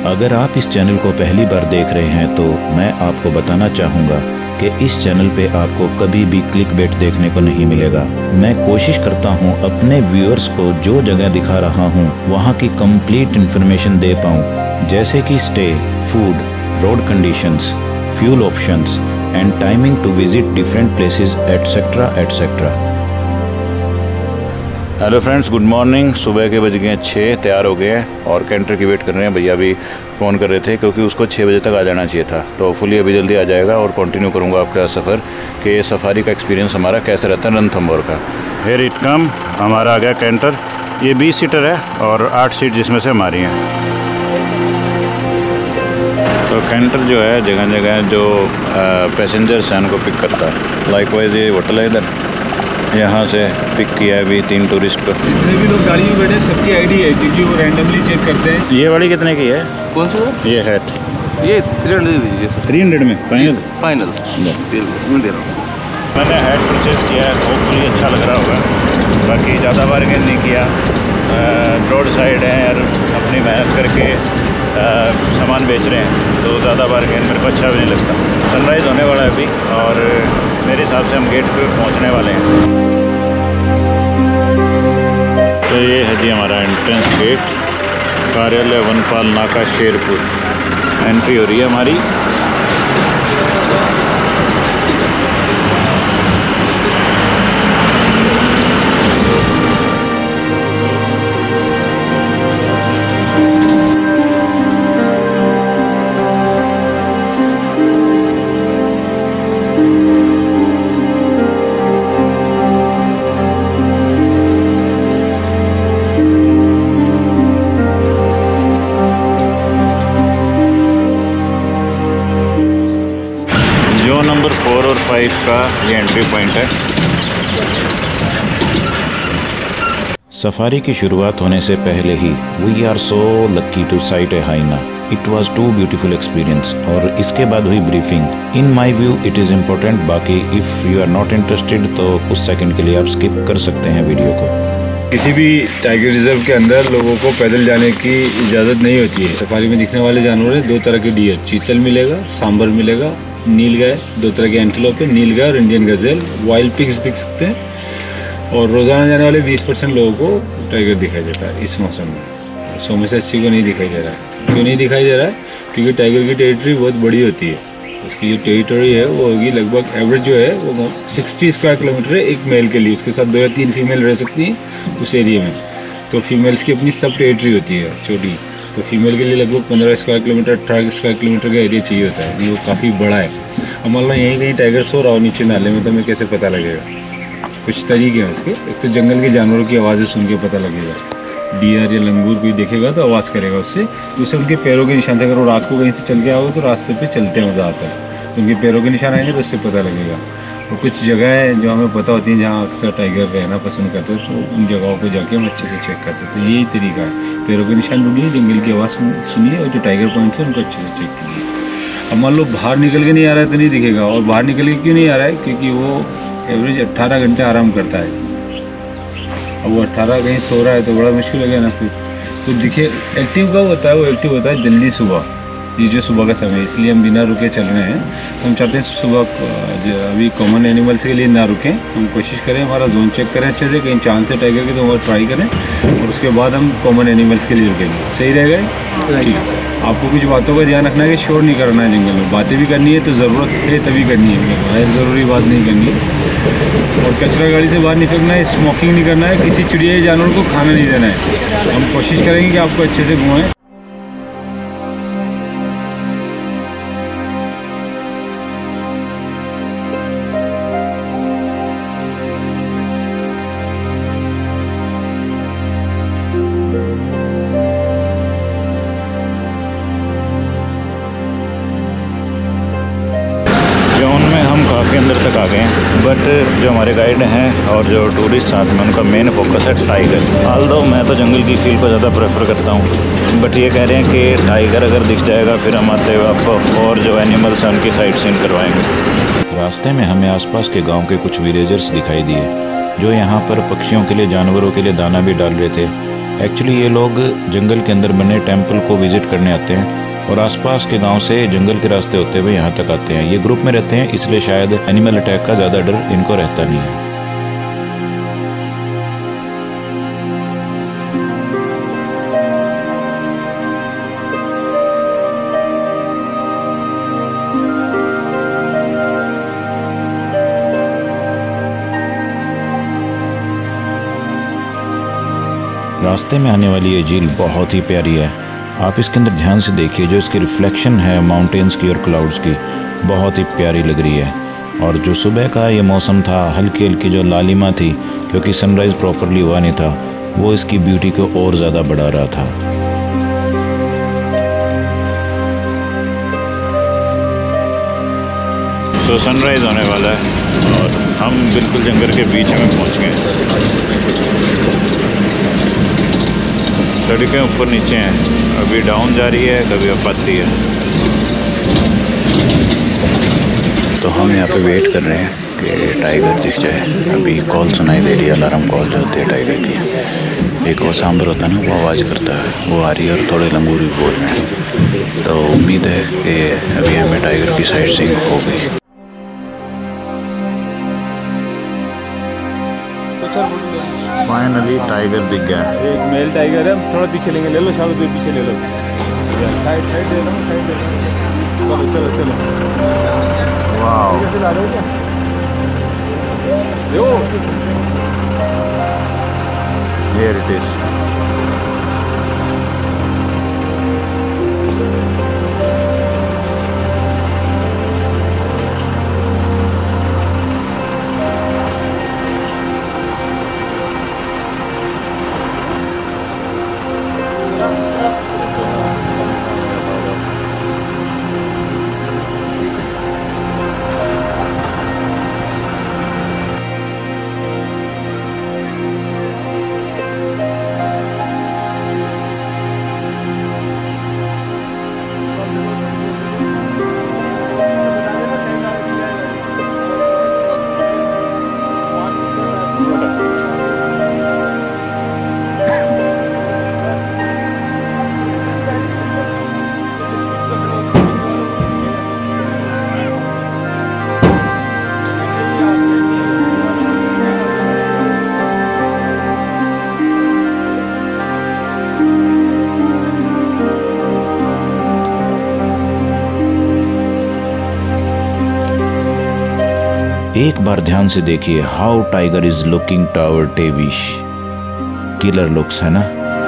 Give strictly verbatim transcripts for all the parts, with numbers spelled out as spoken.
अगर आप इस चैनल को पहली बार देख रहे हैं तो मैं आपको बताना चाहूँगा कि इस चैनल पे आपको कभी भी क्लिक बेट देखने को नहीं मिलेगा। मैं कोशिश करता हूँ अपने व्यूअर्स को जो जगह दिखा रहा हूँ वहाँ की कंप्लीट इन्फॉर्मेशन दे पाऊँ, जैसे कि stay, food, road conditions, fuel options and timing to visit different places etcetera etcetera. Hello friends, good morning. सुबह के बज गए छः, तैयार हो गए हैं और कैंटर की वेट कर रहे हैं। भैया भी फ़ोन कर रहे थे क्योंकि उसको छः बजे तक आ जाना चाहिए था, तो फुली अभी जल्दी आ जाएगा और कंटिन्यू करूँगा आपका सफ़र कि सफारी का एक्सपीरियंस हमारा कैसे रहता है रणथंभौर का। हेयर इट कम, हमारा आ गया कैंटर। ये बीस सीटर है और आठ सीट जिसमें से हमारी हैं। तो कैंटर जो है जगह जगह जो पैसेंजर्स हैं उनको पिक करता है। लाइकवाइज ये होटल है इधर, यहाँ से पिक किया है अभी तीन टूरिस्ट को। जितने भी लोग गाड़ी में बैठे सबकी आईडी है क्योंकि वो रैंडमली चेक करते हैं। ये वाली कितने की है? कौन सा? ये हैट ये थ्री हंड्रेड दीजिए सर। थ्री हंड्रेड में फाइनल? फाइनल मैं दे रहा हूँ। मैंने हैट परचेज किया है, होपफुली अच्छा लग रहा होगा। बाकी ज़्यादा बार्गेन नहीं किया। रोड साइड है और अपनी मेहनत करके आ, सामान बेच रहे हैं तो ज़्यादा बार्गेन मेरे को अच्छा भी नहीं लगता। सनराइज़ होने वाला है अभी और मेरे हिसाब से हम गेट पे पहुंचने वाले हैं। तो ये है जी हमारा एंट्रेंस गेट, कार्यालय वनपाल नाका शेरपुर। एंट्री हो रही है हमारी। नंबर फोर और फाइव का ये एंट्री पॉइंट है। सफारी की शुरुआत होने से पहले ही we are so lucky to sight a hyena. It was too beautiful experience. और इसके बाद हुई briefing. In my view it is important, बाकी if you are not interested तो कुछ सेकंड के लिए आप स्किप कर सकते हैं वीडियो को। किसी भी टाइगर रिजर्व के अंदर लोगों को पैदल जाने की इजाज़त नहीं होती है। सफारी में दिखने वाले जानवर हैं दो तरह के डियर, चीतल मिलेगा, सांबर मिलेगा, नील गाय, दो तरह के एंटीलोप है, नील गाय और इंडियन गज़ेल। वाइल्ड पिग्स दिख सकते हैं और रोज़ाना जाने वाले बीस परसेंट लोगों को टाइगर दिखाई देता है इस मौसम में। सौ में से अस्सी को नहीं दिखाई दे रहा है। क्यों नहीं दिखाई दे रहा है? क्योंकि टाइगर की टेरिटरी बहुत बड़ी होती है। उसकी जो टेरिटरी है वो होगी लगभग एवरेज जो है वो साठ स्क्वायर किलोमीटर है एक मेल के लिए। उसके साथ दो या तीन फीमेल रह सकती हैं उस एरिया में। तो फीमेल्स की अपनी सब टेरिटरी होती है छोटी। तो फीमेल के लिए लगभग पंद्रह स्क्वायर किलोमीटर अठारह स्क्वायर किलोमीटर का एरिया चाहिए होता है। वो काफ़ी बड़ा है। अब मान लो यहीं कहीं टाइगर सो रहा हो नीचे नाले में तो हमें कैसे पता लगेगा? कुछ तरीके हैं उसके। एक तो जंगल के जानवरों की आवाज़ें सुन के पता लगेगा। डियर या लंगूर कोई देखेगा तो आवाज़ करेगा उससे। दूसरे उनके पैरों के निशान से, अगर वो रात को कहीं से चल के आओगे तो रास्ते पे चलते मज़ा आता है। तो उनके पैरों के निशान आएंगे तो उससे पता लगेगा। और कुछ जगह है जो हमें पता होती है जहाँ अक्सर टाइगर रहना पसंद करते हैं, तो उन जगहों को जाके हम अच्छे से चेक करते हैं। तो यही तरीका है, पैरों के निशान ढूंढिए, जंगल की आवाज़ सुनिए और जो टाइगर पॉइंट्स हैं उनको अच्छे से चेक कीजिए। अब मान लो बाहर निकल के नहीं आ रहा है तो नहीं दिखेगा। और बाहर निकल के क्यों नहीं आ रहा है? क्योंकि वो एवरेज अट्ठारह घंटे आराम करता है। अब वो अट्ठारह कहीं सो रहा है तो बड़ा मुश्किल हो गया ना फिर। तो दिखे एक्टिव कब होता है? वो एक्टिव होता है जल्दी सुबह, ये जो सुबह का समय। इसलिए हम बिना रुके चल रहे हैं। तो हम चाहते हैं सुबह अभी कॉमन एनिमल्स के लिए ना रुकें। हम कोशिश करें हमारा जोन चेक करें अच्छे से, कहीं चांस है टाइगर के तो वो ट्राई करें और उसके बाद हम कॉमन एनिमल्स के लिए रुकेंगे। सही रहेगा? ठीक है। आपको कुछ बातों का ध्यान रखना है कि शोर नहीं करना है जंगल में। बातें भी करनी है तो ज़रूरत है तभी करनी है, गैर ज़रूरी बात नहीं करनी है। और कचरा गाड़ी से बाहर नहीं फेंकना है, स्मोकिंग नहीं करना है, किसी चिड़िया या जानवर को खाना नहीं देना है। हम कोशिश करेंगे कि आपको अच्छे से घुमाएं। काफ़ी अंदर तक आ गए हैं, बट जो हमारे गाइड हैं और जो टूरिस्ट साथ में उनका मेन फोकस है टाइगर। ऑल्दो मैं तो जंगल की फील को ज़्यादा प्रेफर करता हूँ, बट ये कह रहे हैं कि टाइगर अगर दिख जाएगा फिर हम आते हुए आपको और जो एनिमल्स हैं उनकी साइट सीन करवाएंगे। रास्ते में हमें आसपास के गांव के कुछ विलेजर्स दिखाई दिए जो यहाँ पर पक्षियों के लिए, जानवरों के लिए दाना भी डाल रहे थे। एक्चुअली ये लोग जंगल के अंदर बने टेम्पल को विजिट करने आते हैं और आसपास के गांव से जंगल के रास्ते होते हुए यहाँ तक आते हैं। ये ग्रुप में रहते हैं, इसलिए शायद एनिमल अटैक का ज़्यादा डर इनको रहता नहीं है। रास्ते में आने वाली ये झील बहुत ही प्यारी है। आप इसके अंदर ध्यान से देखिए, जो इसकी रिफ्लेक्शन है माउंटेन्स की और क्लाउड्स की, बहुत ही प्यारी लग रही है। और जो सुबह का ये मौसम था, हल्की हल्की जो लालिमा थी, क्योंकि सनराइज़ प्रॉपरली हुआ नहीं था, वो इसकी ब्यूटी को और ज़्यादा बढ़ा रहा था। तो सनराइज़ होने वाला है और हम बिल्कुल जंगल के बीच में पहुँच गए। सड़कें ऊपर नीचे हैं, कभी डाउन जा रही है, कभी अप आती है। तो हम यहाँ पे वेट कर रहे हैं कि टाइगर दिख जाए। अभी कॉल सुनाई दे रही है, अलार्म कॉल जो होती है टाइगर की। एक वो सांबर होता है ना, वो आवाज़ करता है, वो आ रही है और थोड़े लंगूरी बोल रहे हैं। तो उम्मीद है कि अभी हमें टाइगर की साइट सीइंग हो गई। फाइनली टाइगर दिख गया। एक मेल टाइगर है, थोड़ा पीछे लेंगे, ले लो शायद, पीछे ले लो, साइड साइड दे लो, साइड दे लो। चलो चलो चलो, वाओ, ला रहे हो क्या? Yo, here it is. एक बार ध्यान से देखिए, हाउ टाइगर इज लुकिंग टावर टेविश। किलर लुक्स है ना।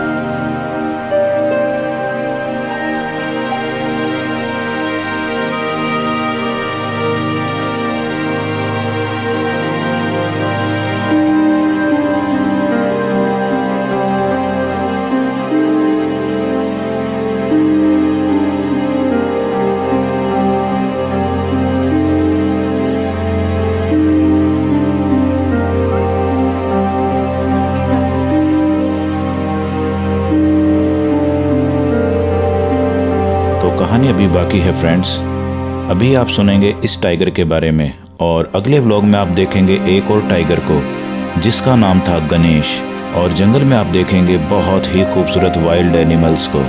कहानी अभी बाकी है फ्रेंड्स। अभी आप सुनेंगे इस टाइगर के बारे में और अगले व्लॉग में आप देखेंगे एक और टाइगर को जिसका नाम था गणेश। और जंगल में आप देखेंगे बहुत ही खूबसूरत वाइल्ड एनिमल्स को।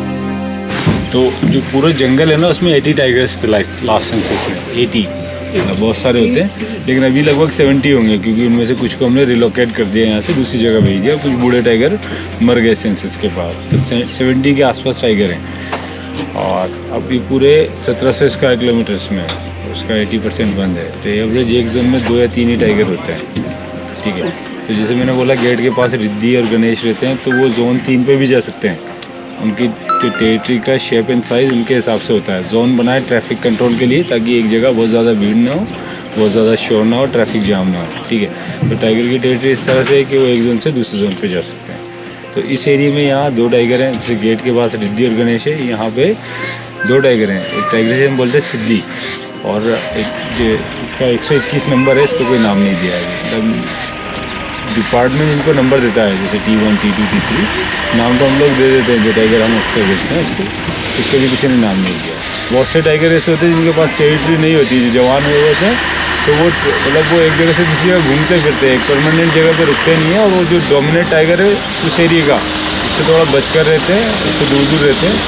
तो जो पूरा जंगल है ना, उसमें अस्सी टाइगर्स थे लास्ट सेंसस में। अस्सी बहुत सारे होते हैं, लेकिन अभी लगभग सत्तर होंगे, क्योंकि उनमें से कुछ को हमने रिलोकेट कर दिया, यहाँ से दूसरी जगह भेज दिया। कुछ बूढ़े टाइगर मर गए सेंसस के बाद, तो सत्तर के आसपास टाइगर हैं। और अभी पूरे सत्रह सौ स्क्वायर किलोमीटर्स में उसका अस्सी परसेंट बंद है। तो एवरेज एक जोन में दो या तीन ही टाइगर होते हैं, ठीक है। तो जैसे मैंने बोला, गेट के पास रिद्धि और गणेश रहते हैं, तो वो जोन तीन पे भी जा सकते हैं। उनकी टेरिटरी का शेप एंड साइज़ उनके हिसाब से होता है। जोन बनाए ट्रैफिक कंट्रोल के लिए, ताकि एक जगह बहुत ज़्यादा भीड़ ना हो, बहुत ज़्यादा शोर ना हो, ट्रैफिक जाम ना हो, ठीक है। तो टाइगर की टेरिटरी इस तरह से है कि वो एक जोन से दूसरे जोन पे जा सकते हैं। तो इस एरिया में यहाँ दो टाइगर हैं, जैसे गेट के पास रिद्धि और गणेश है, यहाँ पे दो टाइगर हैं। एक टाइगर से हम बोलते हैं सिद्धि, और एक जो इसका एक सौ इक्कीस नंबर है, इसको कोई नाम नहीं दिया है। मतलब डिपार्टमेंट इनको नंबर देता है, जैसे T one T two T three नाम तो हम लोग दे देते हैं। जो टाइगर हम अक्सर देखते हैं उसको, उसको भी किसी ने नाम नहीं दिया। बहुत से टाइगर ऐसे होते हैं जिनके पास टेरिटरी नहीं होती, जो जवान हुए होते हैं, तो वो मतलब वो एक जगह से दूसरी जगह घूमते फिरते हैं, एक परमानेंट जगह पे रुकते नहीं है। और वो जो डोमिनेट टाइगर है उस एरिया का, इससे थोड़ा बचकर रहते हैं, इससे दूर दूर रहते हैं।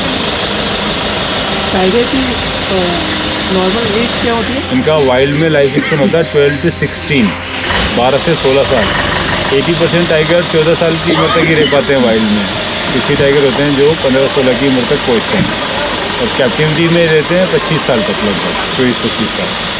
टाइगर की नॉर्मल एज क्या होती है? इनका वाइल्ड में लाइफ स्पेन होता है ट्वेल्व टू सिक्सटीन, बारह से सोलह साल। अस्सी परसेंट टाइगर चौदह साल की उम्र तक ही रह पाते हैं वाइल्ड में। कुछ ही टाइगर होते हैं जो पंद्रह सोलह की उम्र तक पहुँचते हैं और कैप्टिविटी में रहते हैं पच्चीस साल तक, लगभग चौबीस पच्चीस साल।